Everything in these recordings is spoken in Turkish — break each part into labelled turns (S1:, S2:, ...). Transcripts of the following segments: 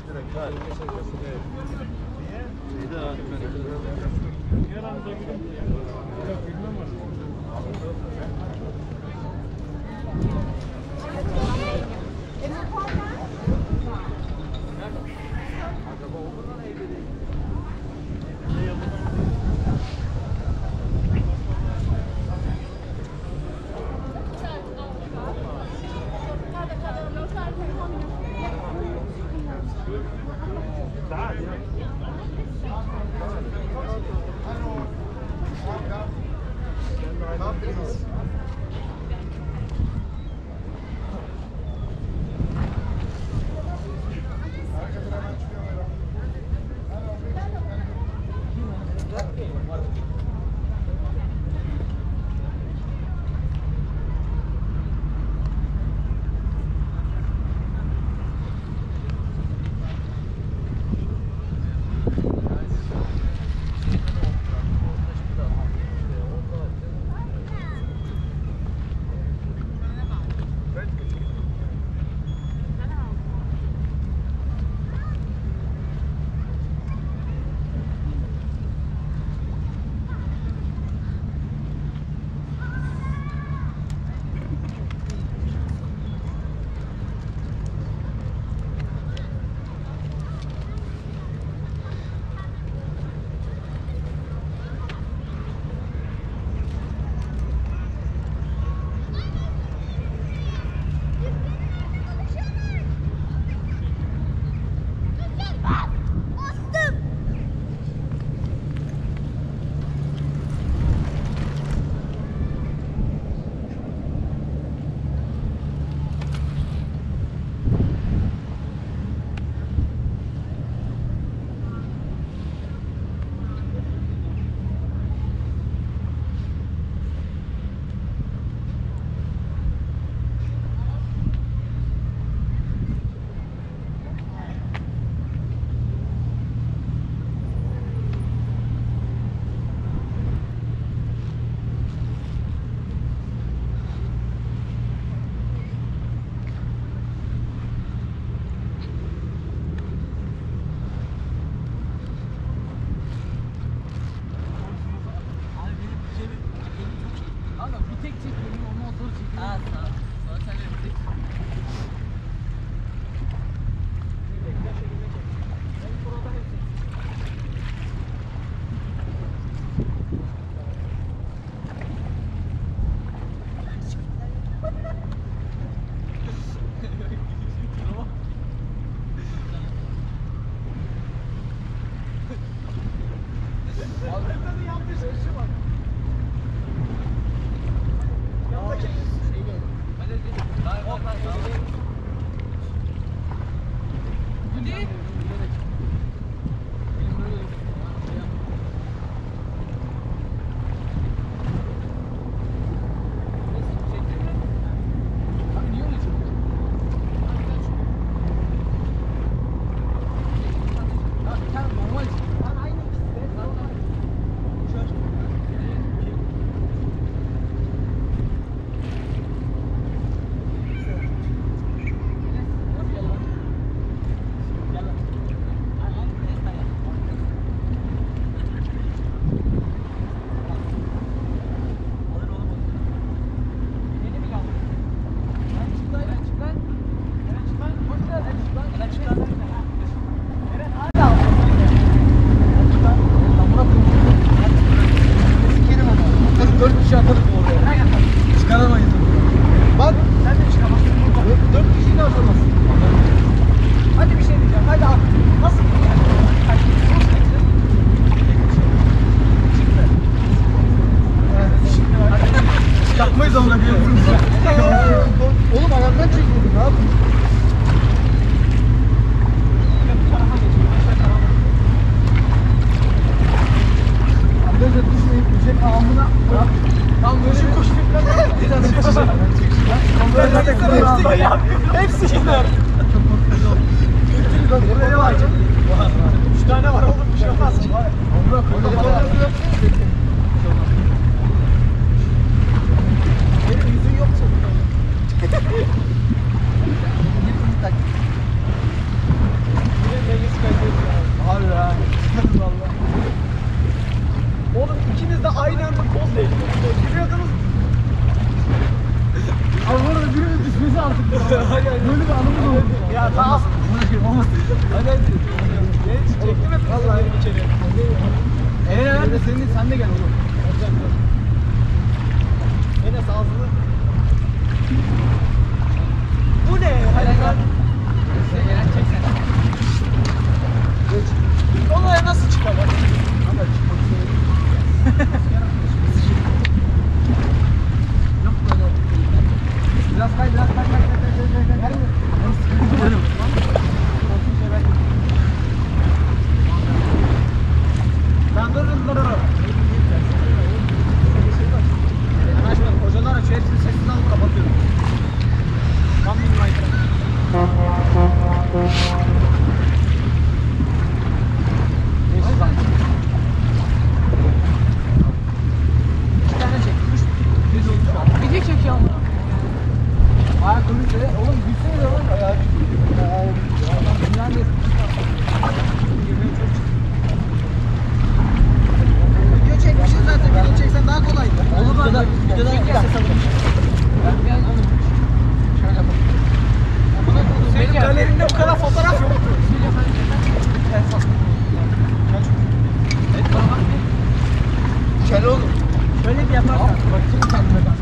S1: Hepsi gider. Buraya var. 3 tane var oğlum, bir şey olmaz ki. Benim yüzün yok sanırım. Böyle bir anımız oldu. Ya tamam. Olmasın. Hadi hadi. Geç. Çektim hep vallahi içeri. Nerede senin? Sen de gel oğlum. Enes ağzını. Bu ne? Hadi gel. Çeksen. Geç. Olaya nasıl çıkalım? Ama çıkmak istedim. Yok böyle. Biraz kay. Hocalar aç, hepsini sessiz alıp kapatıyorum. Tam bir mikrofon. İki tane çekmiş. Düz oldu şu an. Video çekiyor ama. Ayak önünde. Oğlum gülsene de lan. Ayağı çıkıyor. Dünyanın da video çekmişsin zaten. Video çeksen daha kolaydı. Olur lan. Videodan ses alırım. Şöyle bak. Benim galerimde bu kadar fotoğraf yok. Şöyle oğlum. Şöyle bir yaparsan. Bak şimdi kendime bak.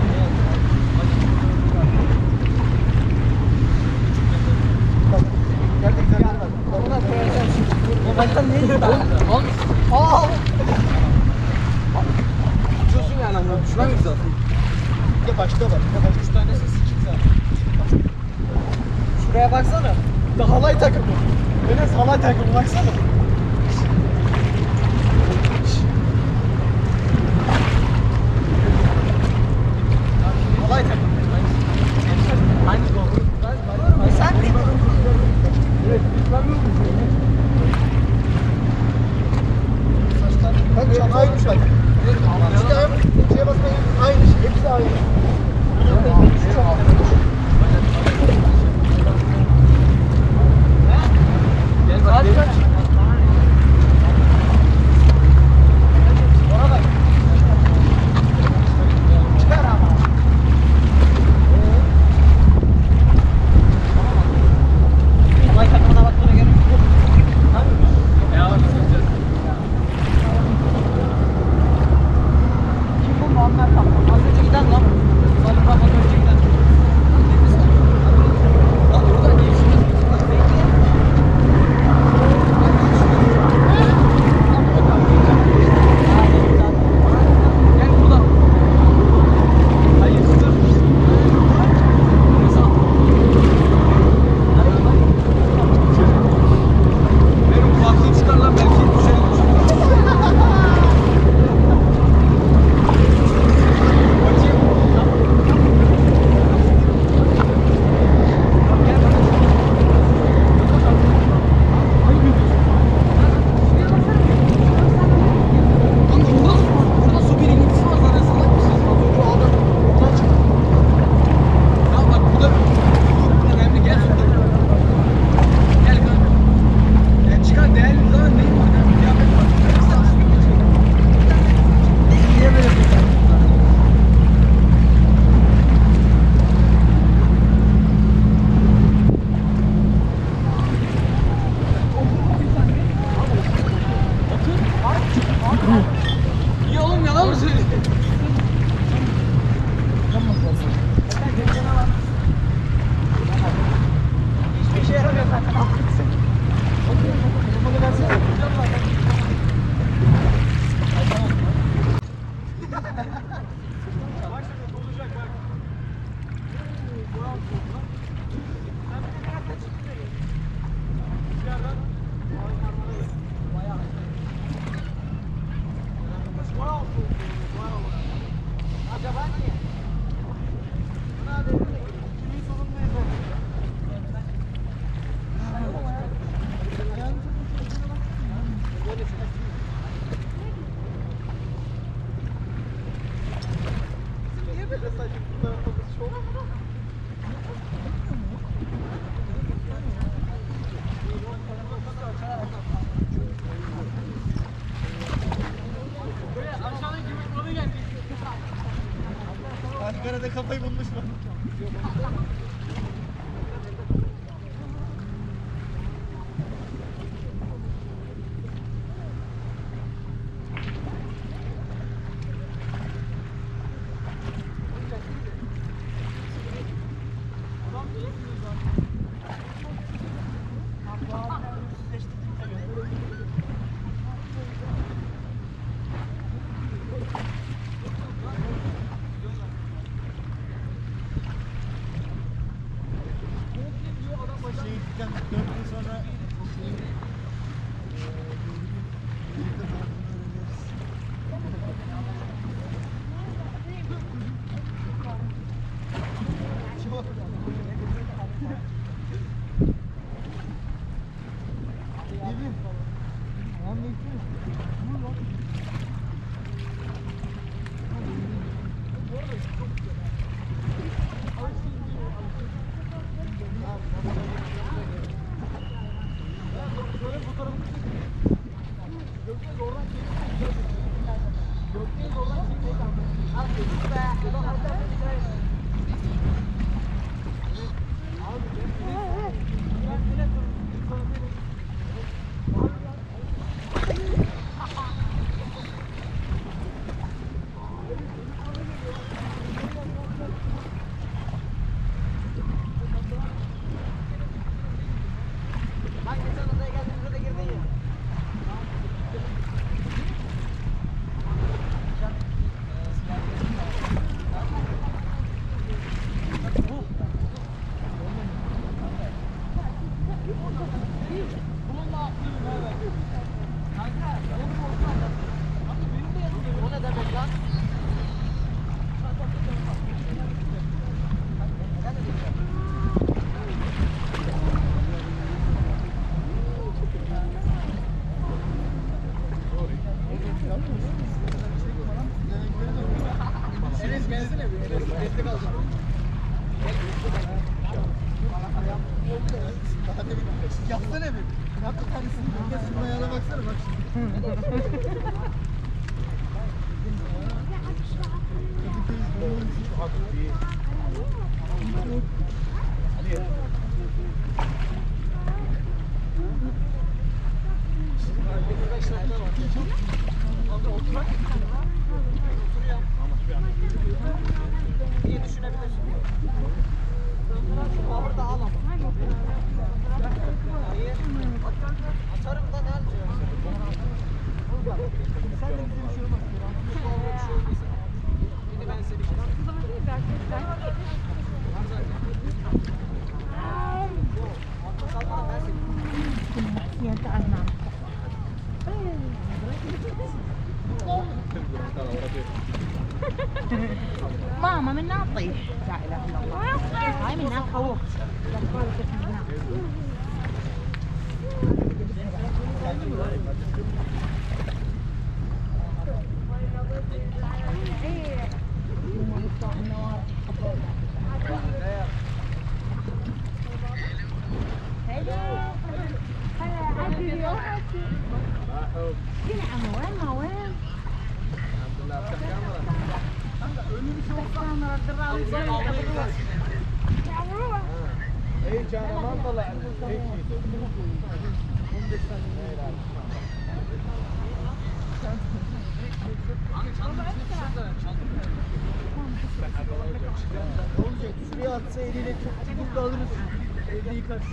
S1: Gerçekten gelmez. Ona koyacağım şimdi. Baştan neyi oğlum? Aa! Uçuyorsun yani ama düşmemiş zaten. Ya başta var. Ya başta 3 tane ses çıktı zaten. Şuraya baksana. Da halay takımı. Enes halay takımı baksana. Halay takımı. Hangi gol? Sen mi? Evet, ben mi olmuşum? Saçlar. Bak çam aynı bak. İşte şeye basmayın. Aynı şey. Hepsi aynı. Gel bak. Arabayı bulmuş mu? Yapsana bir. Yap bir tanesini. Şunun ayağına baksana bak şimdi. İyi düşünebilirsin. Şu ağır da al ama. Atarım da ne alacağım? Sen de bize bir şey olmaz. Bir şey olduysa. Yine ben seni şey
S2: ماما منا تطيش لا اله الا الله هاي منا تخوف Şuraya atsa eliyle burada alırız. Evde yıkarız.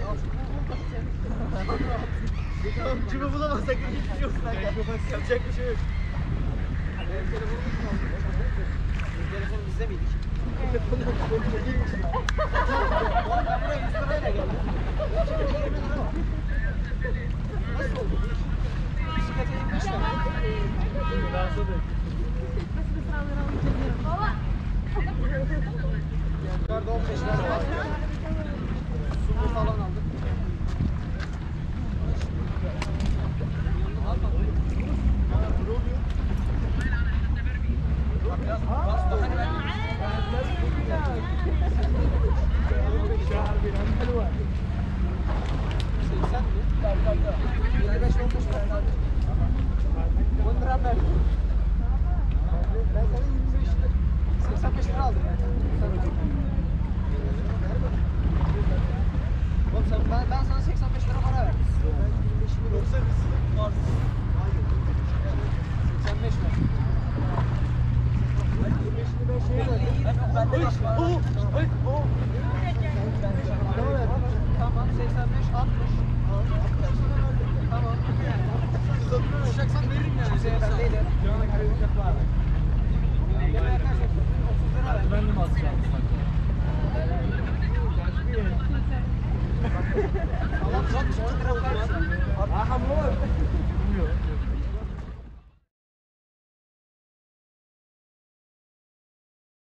S2: Tamam, kimi bulamazsak hiçbir şey yok. Yapacak bir şey yok. Telefonu bizde miydik? Telefonu bizde değilmiş. Ben buraya 100 lirayla geldim. Nasıl oldu? Bisiklete inmişler. Dansa da. Baba. Yukarıda 15 lira var. Sulu falan aldık. Ben sana 25 lira, 85 lira aldım yani. Ben de bak. Tamam 85 60. Tamam. Düşeceksen veririm yani. Ben değilim.
S1: Ben de mi atacağım?
S2: Allah çok lira var.
S1: Aha bu var.